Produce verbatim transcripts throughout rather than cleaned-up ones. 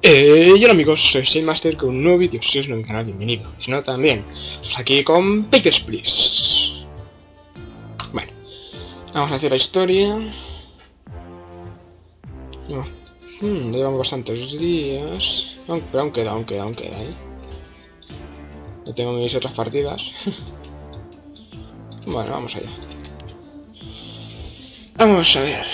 Eh, y hola amigos, soy Sailmaster con un nuevo vídeo. Si es nuevo en mi canal, bienvenido. Si no, también. Estamos aquí con Papers, Please. Bueno, vamos a hacer la historia. No, hmm, llevamos bastantes días. Aún, pero aún queda, aún queda, aún queda, ¿eh? No tengo mis otras partidas. Bueno, vamos allá. Vamos a ver.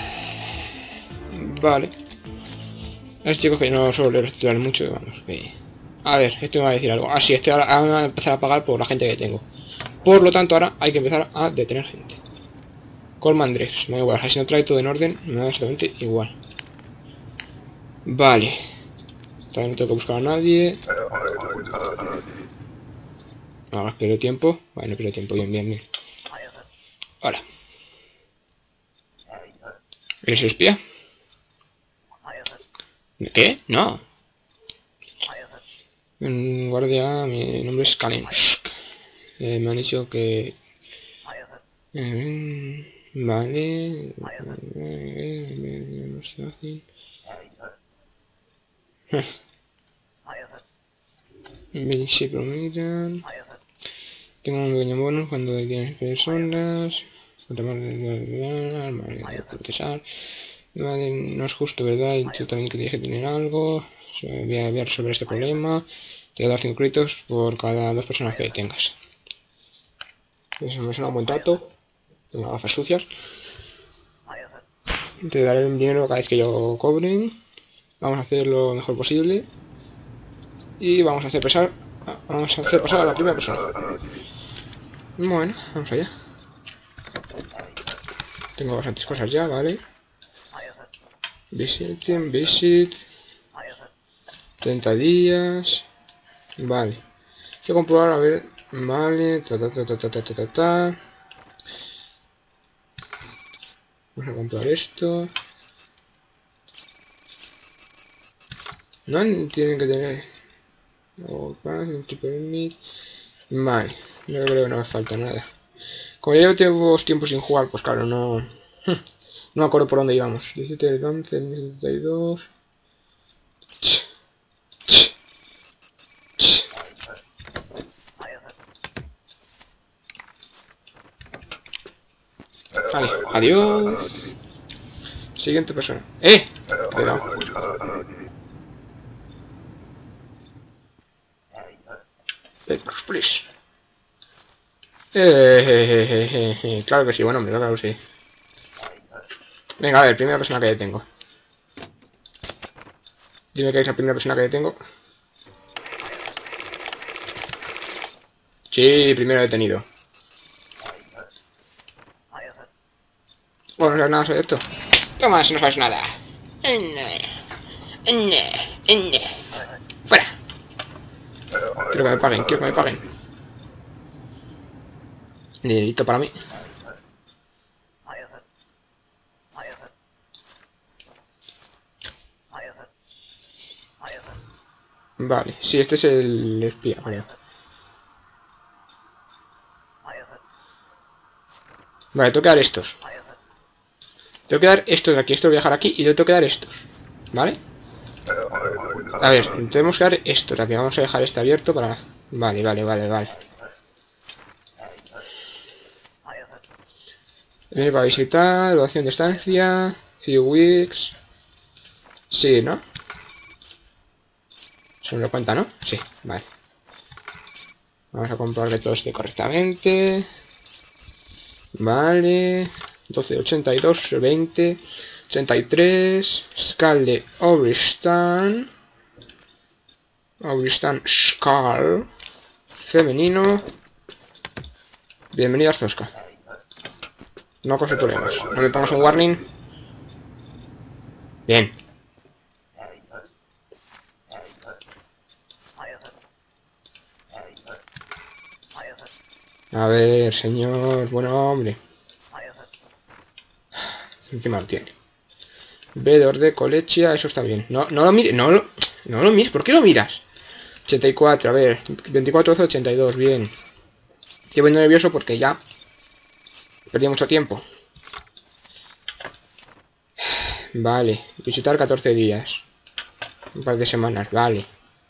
Vale. Es chicos que no suelo leer titular mucho, vamos, que... A ver, esto me va a decir algo. Ah, sí, estoy ahora van a empezar a pagar por la gente que tengo. Por lo tanto, ahora hay que empezar a detener gente. Colman Drex, me da igual, si no trae todo en orden, me da exactamente igual. Vale. Todavía no tengo que buscar a nadie. No, no pierdo tiempo. Vale, no pierdo tiempo, bien, bien, bien. Hola. ¿Eres el espía? ¿Qué? No. Mm, guardia, mi nombre es Kalensk. Eh, me han dicho que... Mm, vale... Me se prometan... Tengo un pequeño bonus cuando tienes personas... Vale, no es justo, ¿verdad? Y yo también quería que tener algo... Voy a ver sobre este problema. Te voy a dar cinco créditos por cada dos personas que tengas. Eso me suena un buen trato. Tengo gafas sucias. Te daré el dinero cada vez que yo cobre. Vamos a hacer lo mejor posible. Y vamos a hacer pasar. Vamos a hacer pasar a la primera persona. Bueno, vamos allá. Tengo bastantes cosas ya, ¿vale? Visit, visit. treinta días. Vale. Hay que comprobar, a ver. Vale. Ta ta ta ta ta ta ta ta. Vamos a comprobar esto. No tienen que tener. Oh, permit. Vale. Yo creo que no me falta nada. Como ya tengo tiempo sin jugar, pues claro, no... No me acuerdo por dónde íbamos. diecisiete del once, setenta y dos... Vale, adiós. Siguiente persona. ¡Eh! Cuidado. Petros, please. Eh, eh, eh, eh, eh, claro que sí, bueno, hombre, claro que sí. Venga, a ver, primera persona que detengo. Dime que es la primera persona que detengo. Sí, primero detenido. Bueno, no sabes nada sobre esto. Toma, si no sabes nada. Fuera. Quiero que me paguen, quiero que me paguen. Dinerito para mí. Vale, sí, este es el espía, creo. Vale, tengo que dar estos. Tengo que dar estos de aquí, esto lo voy a dejar aquí y le tengo que dar estos. ¿Vale? A ver, tenemos que dar estos de aquí, vamos a dejar este abierto para... Vale, vale, vale, vale. Viene para visitar, evaluación de estancia, few weeks... Sí, ¿no? Se me lo cuenta, ¿no? Sí, vale. Vamos a comprobar que todo esté correctamente. Vale. doce, ochenta y dos, veinte, ochenta y tres. Skull de Overstan. Overstan Skull. Femenino. Bienvenido a Zosca. No cause problemas. No me pongas un warning. Bien. A ver, señor, buen hombre. Encima lo tiene. Vedor de Colechia, eso está bien. No, no lo mires, no lo, no lo mires, ¿por qué lo miras? ochenta y cuatro, a ver, veinticuatro, doce, ochenta y dos, bien. Estoy muy nervioso porque ya perdí mucho tiempo. Vale, visitar catorce días. Un par de semanas, vale.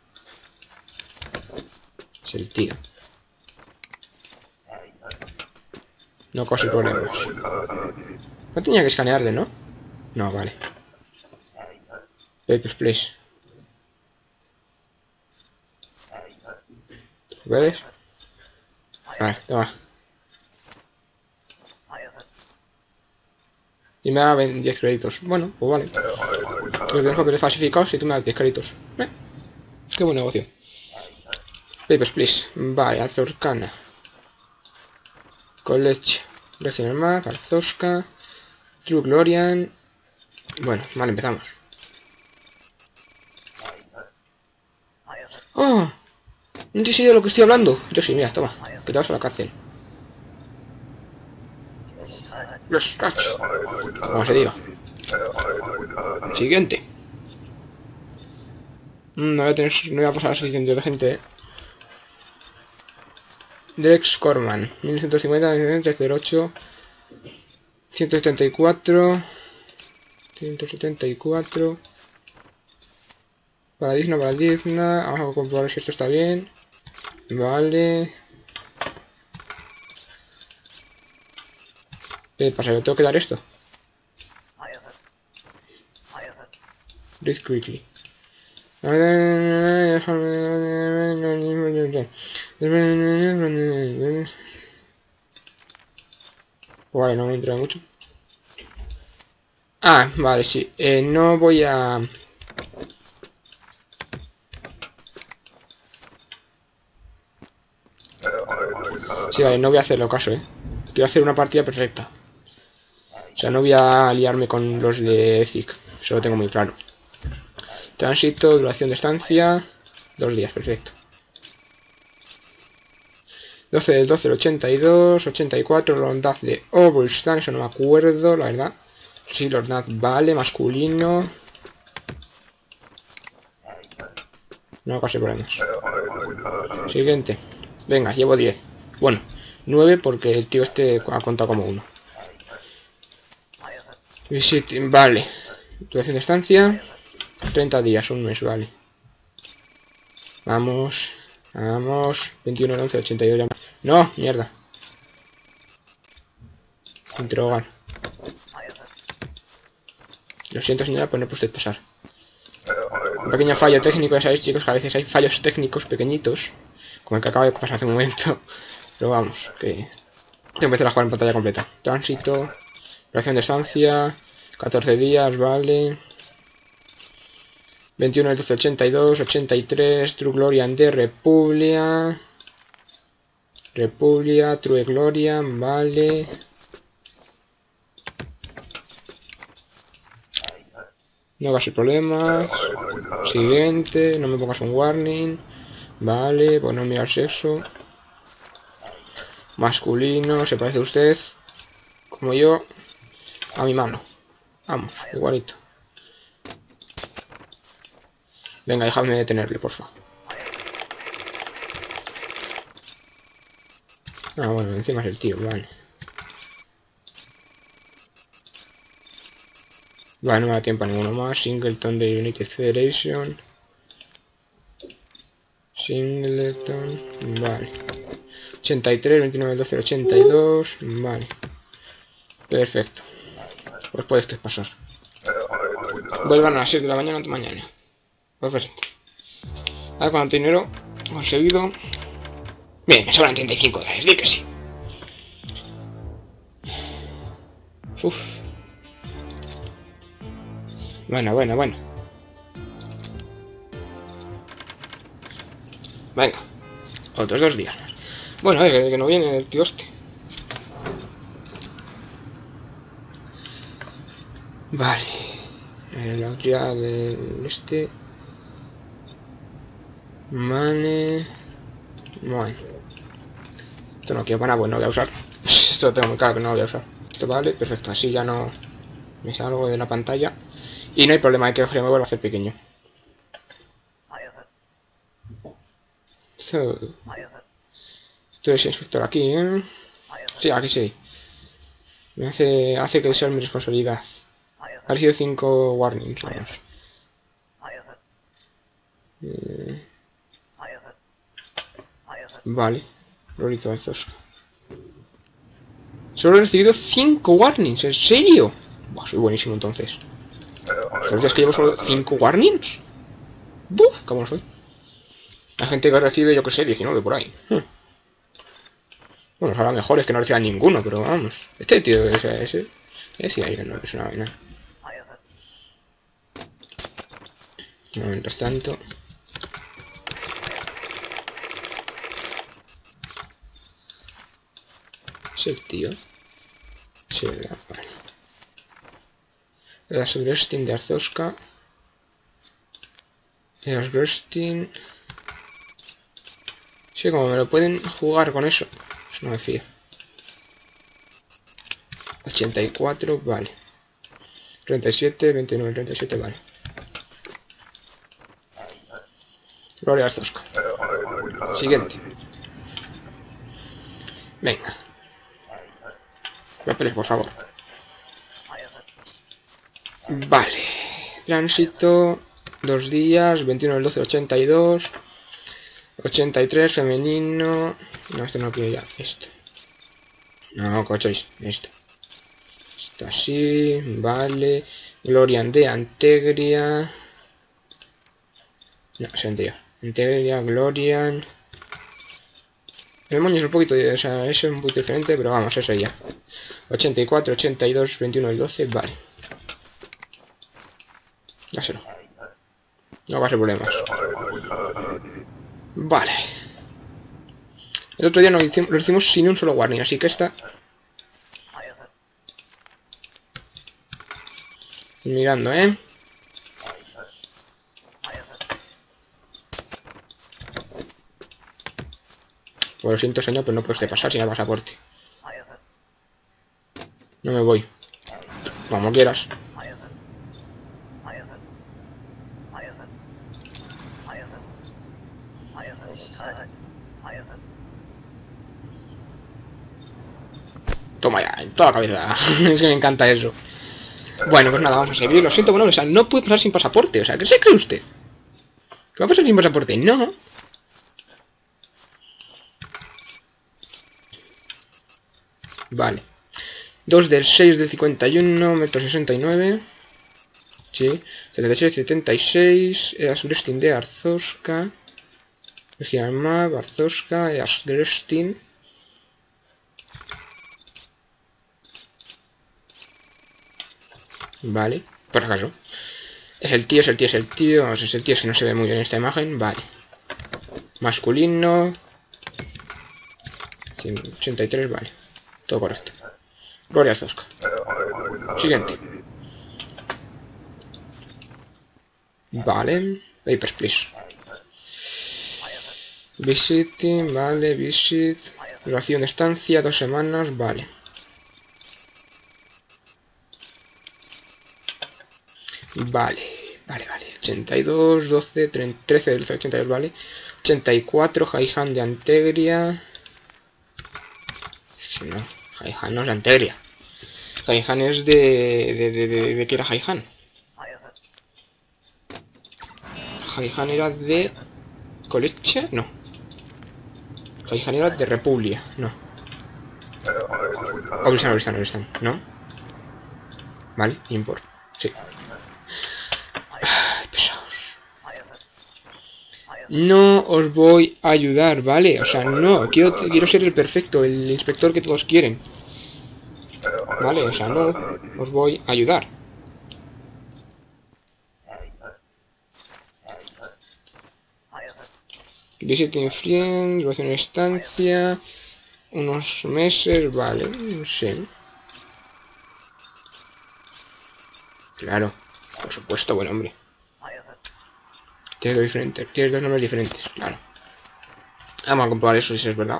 Es el tío. No cause problemas. No tenía que escanearle, ¿no? No, vale. Papers, please. ¿Ves? Vale, toma. Y me da diez créditos. Bueno, pues vale. Los dejo papeles falsificados y tú me das diez créditos. ¿Eh? Qué buen negocio. Papers, please. Vale, Azorcana. College. Regional Map, Arzosca. True Glorian. Bueno, vale, empezamos. ¡Oh! ¿No tienes idea de lo que estoy hablando? Yo sí, mira, toma. Que te vas a la cárcel. Los cachos. Como se diga. Siguiente. Mm, no, voy a tener, no voy a pasar suficiente de gente. Drex Corman. mil ciento cincuenta, trescientos ocho. ciento setenta y cuatro. ciento setenta y cuatro. Paradigma, paradigma. Vamos a comprobar si esto está bien. Vale. ¿Qué pasa? ¿Yo tengo que dar esto? Read quickly. Vale, no me entra mucho. Ah, vale, sí. Eh, no voy a... Sí, vale, no voy a hacerlo caso, eh. Quiero hacer una partida perfecta. O sea, no voy a liarme con los de Ethic. Eso lo tengo muy claro. Tránsito, duración de estancia. Dos días, perfecto. doce del doce del ochenta y dos, ochenta y cuatro, Lordaz de Overstan, eso no me acuerdo, la verdad. Sí, Lordaz vale, masculino. No casi problemas. Siguiente. Venga, llevo diez. Bueno, nueve porque el tío este ha contado como uno. Visit, vale. Duración de estancia. treinta días, un mes, vale. Vamos. Vamos. veintiuno del once del ochenta y dos. No, mierda. Interrogar. Lo siento, señora, pues no puede usted pasar. Un pequeño fallo técnico, ya sabéis, chicos, que a veces hay fallos técnicos pequeñitos. Como el que acaba de pasar hace un momento. Pero vamos, que... Tengo que empezar a jugar en pantalla completa. Tránsito. Duración de estancia. catorce días, vale. veintiuno del doce del ochenta y dos, ochenta y tres, True Glorian de República. República, True Glorian, vale. No va a ser problemas. Siguiente, no me pongas un warning. Vale, pues no mirar sexo. Masculino, se parece usted, como yo, a mi mano. Vamos, igualito. Venga, déjame detenerle, porfa. Ah, bueno, encima es el tío, vale. Vale, no me da tiempo a ninguno más. Singleton de United Federation. Singleton, vale. ochenta y tres, veintinueve del doce del ochenta y dos, vale. Perfecto. Pues puedes pasar. Vuelvan a las seis de la mañana de mañana. Pues presente. A ver cuánto dinero he conseguido. Bien, me sobran treinta y cinco dólares, di que sí. Uf. Bueno, bueno, bueno. Venga. Otros dos días. Bueno, eh, que no viene el tío este. Vale. La otra del este. Vale. Bueno. Esto no quiero para nada, pues no voy a usar. Esto lo tengo muy claro que no lo voy a usar. Esto vale, perfecto. Así ya no me salgo de la pantalla. Y no hay problema de que me vuelva a hacer pequeño. So. Tú eres inspector aquí, ¿eh? Sí, aquí sí. Me hace, hace que sea mi responsabilidad. Ha sido cinco warnings, vamos. Eh... Vale. Rolito de Zoska. Solo he recibido cinco warnings, ¿en serio? Buah, soy buenísimo entonces. ¿Sabes días que llevo solo cinco warnings? ¡Buf! ¿Cómo soy? La gente que recibe, yo que sé, diecinueve por ahí. Hmm. Bueno, ahora mejor es que no reciba ninguno, pero vamos. Este tío, ese, ese, ese ahí no es una vaina. Mientras tanto... Es el tío. Sí, ¿verdad? Vale. La Subrestin de Arzoska. El Subrestin... Sí, como me lo pueden jugar con eso. Pues no me fío. ochenta y cuatro, vale. treinta y siete, veintinueve, treinta y siete, vale. Gloria Arzoska. Siguiente. Venga. Papeles, por favor. Vale. Tránsito. Dos días. veintiuno del doce, ochenta y dos. ochenta y tres, femenino. No, este no quiero ya. Este. No, cocháis. Este. Esto así. Vale. Glorian de Antegria. No, es Antegria. Antegria, Glorian. El moño es un poquito, o sea, es un poquito diferente, pero vamos, eso ya. ochenta y cuatro, ochenta y dos, veintiuno y doce, vale. Dáselo. No va a ser problemas. Vale. El otro día lo hicimos, lo hicimos sin un solo warning, así que esta... Mirando, ¿eh? Pues lo siento, señor, pero no puedes pasar sin el pasaporte. No me voy. Como quieras. Toma ya, en toda la cabeza. Es que me encanta eso. Bueno, pues nada, vamos a seguir. Lo siento, bueno, o sea, no puede pasar sin pasaporte. O sea, ¿qué se cree usted? ¿Qué va a pasar sin pasaporte? No. Vale. dos del seis del cincuenta y uno, metro sesenta y nueve. Sí. setenta y seis, setenta y seis. Asdrestin de Arzoska. Regional Map, Arzoska, Asdrestin. Vale, por acaso. Es el tío, es el tío, es el tío. Vamos, es el tío, es que no se ve muy bien en esta imagen. Vale. Masculino. ochenta y tres, vale. Todo correcto. Gloria Zoska. Siguiente. Vale. Papers, please. Visiting, vale, visit. Duración de estancia, dos semanas, vale. Vale, vale, vale. ochenta y dos, doce, trece, ochenta y dos, vale. ochenta y cuatro, Haihan de Antegria. Si no, Haihan no es de Antegria. Haihan es de... ¿De, de, de, de qué era Haihan? Haihan era de... ¿Coleche? No. Haihan era de Repuglia, no. Obristan, Obristan, Obristan, ¿no? Vale, import, sí. Ay, pesados. No os voy a ayudar, ¿vale? O sea, no, quiero, quiero ser el perfecto, el inspector que todos quieren. Vale, o sea, no os voy a ayudar. Visiting friends, va a hacer una estancia, unos meses, vale, no sé. Claro, por supuesto, buen hombre. Tienes dos diferentes, tienes dos nombres diferentes, claro. Vamos a comprobar eso si es verdad.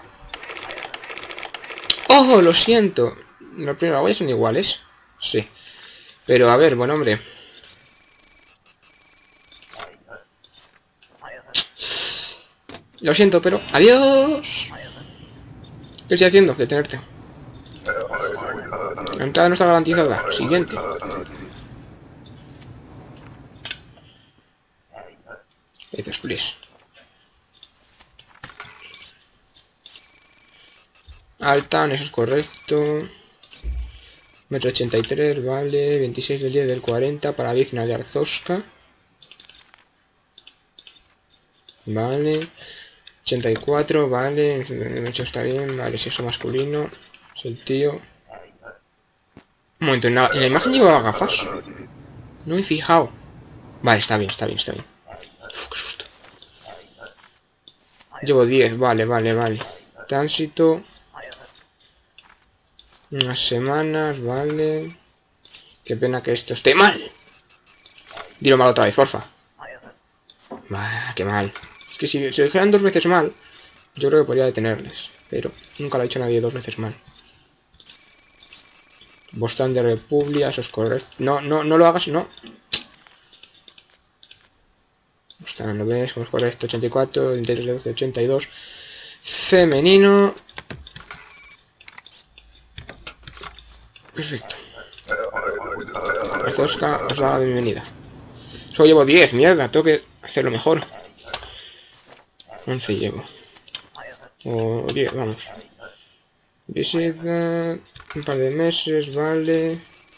¡Oh, lo siento! Los primeros huellas son iguales. Sí. Pero a ver, buen hombre. Lo siento, pero... ¡Adiós! ¿Qué estoy haciendo? Detenerte. La entrada no está garantizada. Siguiente. Papers, please. Altan, eso es correcto. Metro ochenta y tres, vale. veintiséis del diez del cuarenta para Vigna de Arzosca. Vale. ochenta y cuatro, vale. El hecho está bien, vale. Sexo masculino. Es el tío. Un momento, en la, en la imagen llevaba gafas. No me he fijado. Vale, está bien, está bien, está bien. Uf, qué susto. Llevo diez, vale, vale, vale. Tránsito. Unas semanas, vale. Qué pena que esto esté mal. Dilo mal otra vez, porfa. Bah, qué mal. Es que si se dijeran dos veces mal, yo creo que podría detenerles. Pero nunca lo ha dicho nadie dos veces mal. Boston de República, eso es correcto. No, no, no lo hagas, no. Boston, lo ves, como es correcto. ochenta y cuatro, doce, ochenta y dos. Femenino. Perfecto. Oscar, os da la bienvenida. Solo llevo diez, mierda, tengo que hacerlo mejor. once llevo. O diez, vamos. Visita. Un par de meses, vale.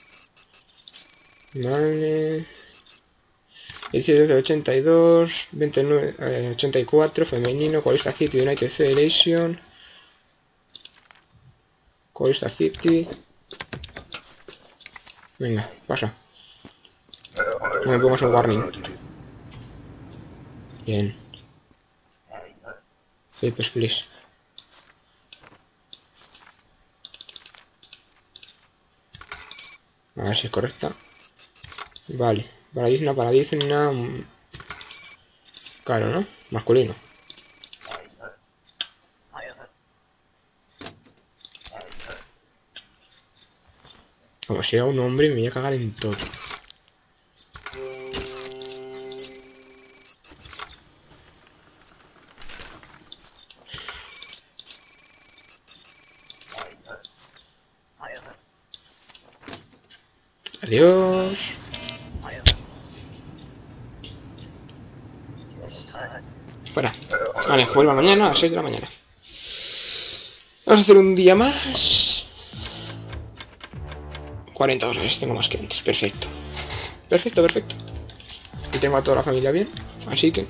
Vale. diecisiete de ochenta y dos. veintinueve, eh, ochenta y cuatro, femenino. Colista City, United Federation. Colista City. Venga, pasa. No me pongas un warning. Bien. Papers, please. A ver si es correcta. Vale. Paradisna, paradisna. Claro, ¿no? Masculino. Como si era un hombre, me voy a cagar en todo. Adiós. Fuera. Vale, vuelva mañana a las seis de la mañana. Vamos a hacer un día más. cuarenta horas, tengo más que antes. Perfecto. Perfecto, perfecto. Y tengo a toda la familia bien. Así que...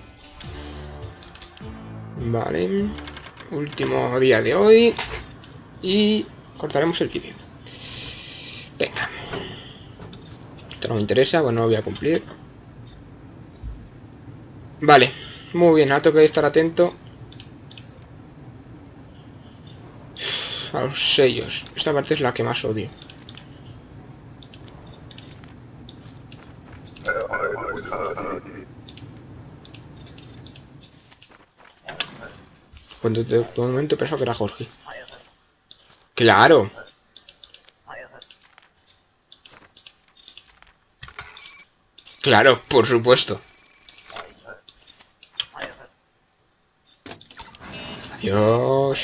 Vale. Último día de hoy. Y cortaremos el vídeo. Venga. Esto no me interesa, bueno, no lo voy a cumplir. Vale. Muy bien, ahora tengo que estar atento a los sellos. Esta parte es la que más odio. Cuando de un momento pensaba que era Jorge. ¡Claro! Claro, por supuesto. Adiós.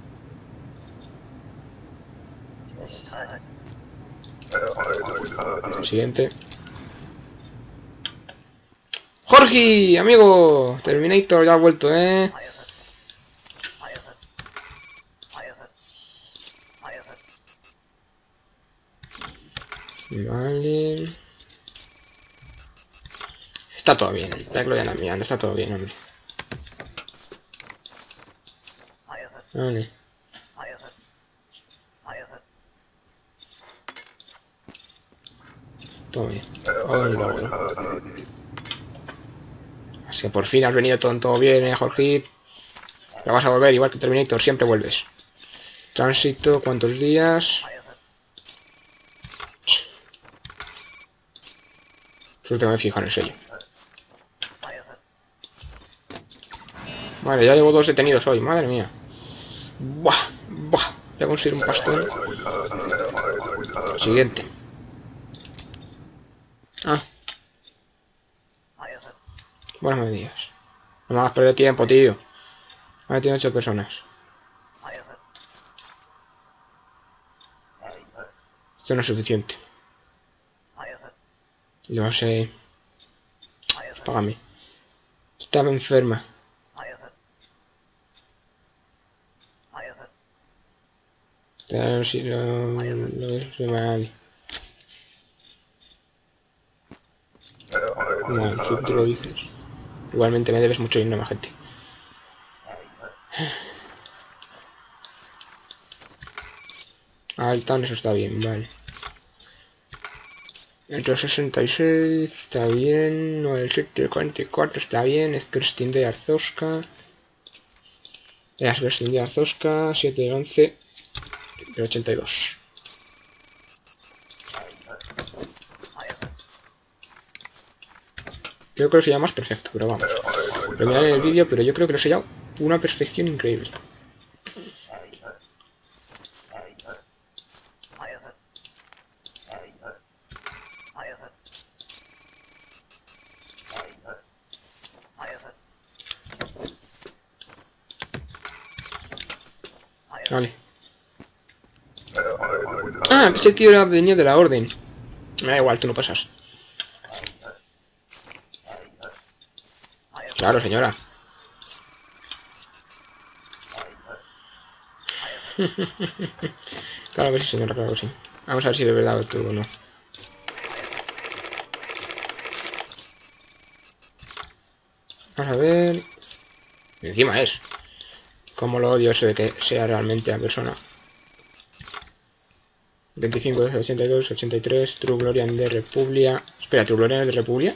Siguiente. ¡Jorge! Amigo. Terminator ya ha vuelto, ¿eh? Vale. Está todo bien. Está Gloria la mía, no está todo bien, hombre. Vale. Todo bien. Hola, bueno. Así que por fin has venido todo, todo bien, eh, Jorge. Pero vas a volver, igual que Terminator, siempre vuelves. Tránsito, ¿cuántos días? Solo tengo que fijar en el sello. Vale, ya llevo dos detenidos hoy, madre mía. Buah, buah. Voy a conseguir un pastón. Siguiente. Ah. Buenas medidas. No me hagas perder tiempo, tío. Ahora tiene ocho personas. Esto no es suficiente. Lo sé. Págame. Estaba enferma. Claro, si lo... lo es mal. No, tú te lo dices. Igualmente me debes mucho dinero, gente. Ah, el tan, eso está bien, vale. El sesenta y seis está bien. No, el siete cuarenta y cuatro está bien. Es Cristin de Arzoska. Es Cristin de Arzoska. siete de once. De ochenta y dos. Yo creo que sería más perfecto, pero vamos. Lo miraré en el vídeo, pero yo creo que lo sería una perfección increíble. Vale. Ah, ese tío era venía de la orden. Me da igual, tú no pasas. Claro, señora. Claro que sí, señora, claro que sí. Vamos a ver si de verdad tú o no. Vamos a ver... Encima es. Como lo odio eso de que sea realmente la persona. veinticinco de ochenta y dos, ochenta y tres, True Glorian de Republia. Espera, ¿True Glorian de Republia?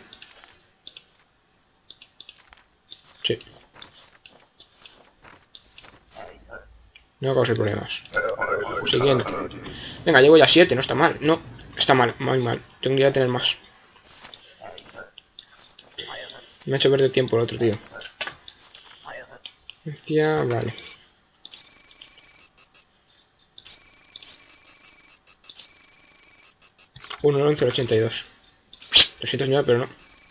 Sí. No cause problemas. Siguiente. Venga, llevo ya siete, no está mal. No, está mal, muy mal. Tendría que tener más. Me ha hecho perder tiempo el otro tío. Ya, vale. uno, once, ochenta y dos. Lo siento, señora, pero no.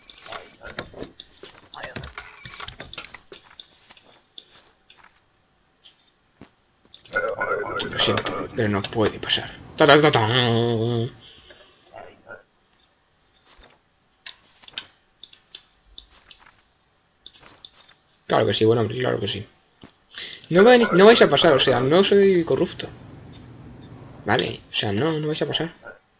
Lo siento, pero no puede pasar. Ta, ta, ta, ta. Claro que sí, bueno, hombre, claro que sí. No, va, no vais a pasar, o sea, no soy corrupto. Vale, o sea, no, no vais a pasar.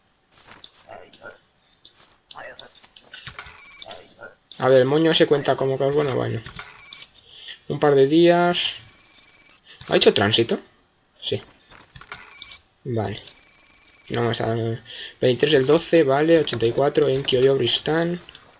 A ver, el moño se cuenta como que es bueno, bueno. Un par de días. ¿Ha hecho tránsito? Sí. Vale. Vamos a... veintitrés del doce, vale. ochenta y cuatro en Kyoyo Bristan.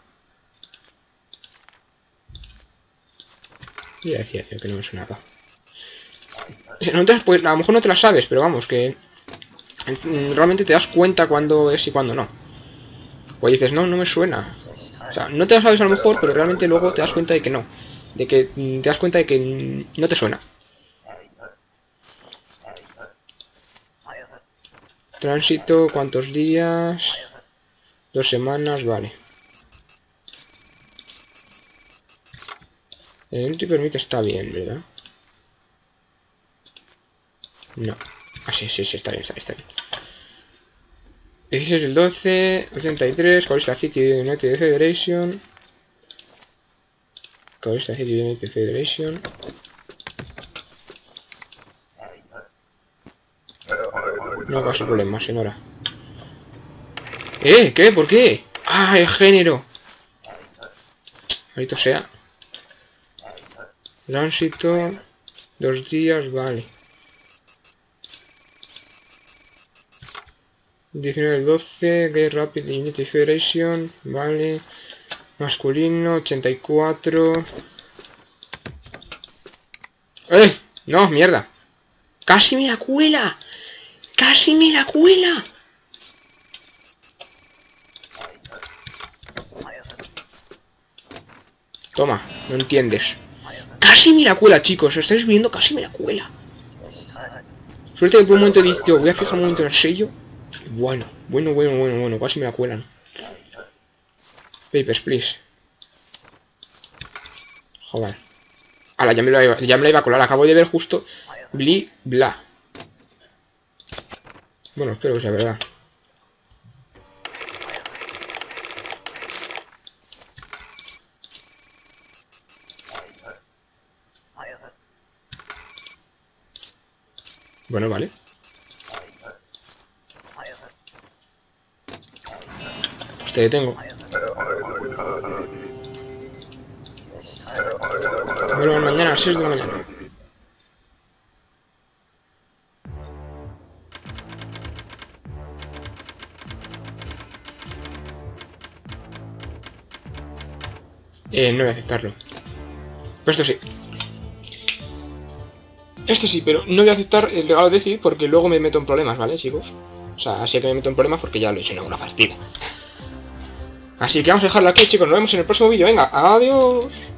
Ya decía yo que no me sonaba. No te, pues, a lo mejor no te la sabes, pero vamos, que... realmente te das cuenta cuando es y cuando no. Pues dices, no, no me suena. O sea, no te la sabes a lo mejor, pero realmente luego te das cuenta de que no. De que te das cuenta de que no te suena. Tránsito, ¿cuántos días? Dos semanas, vale. El multi permite está bien, ¿verdad? No. Ah, sí, sí, sí, está bien, está bien, está bien. dieciséis del doce, ochenta y tres, Calista City United Federation. Calista City United Federation. No causa problemas, señora. ¿Eh? ¿Qué? ¿Por qué? ¡Ah, el género! Ahorita sea. Tránsito. Dos días, vale. diecinueve del doce, Gay Rapid United Federation, vale. Masculino, ochenta y cuatro. ¡Eh! No, mierda. ¡Casi me la cuela! ¡Casi me la cuela! Toma, no entiendes. Casi me la cuela, chicos. Estáis viendo, casi me la cuela. Suerte que por un momento he dicho, voy a fijar un momento en el sello. Bueno, bueno, bueno, bueno, bueno, casi me la cuelan. Papers, please. Joder. Ahora, ya me, la iba, ya me la iba a colar. Acabo de ver justo Bli, bla. Bueno, espero que sea verdad. Bueno, vale. Pues te detengo. Vuelvo mañana a las seis de la mañana. Eh, no voy a aceptarlo. Pero esto sí. Esto sí, pero no voy a aceptar el regalo de Cid porque luego me meto en problemas, ¿vale, chicos? O sea, así que me meto en problemas porque ya lo he hecho en alguna partida. Así que vamos a dejarlo aquí, chicos. Nos vemos en el próximo vídeo. Venga, adiós.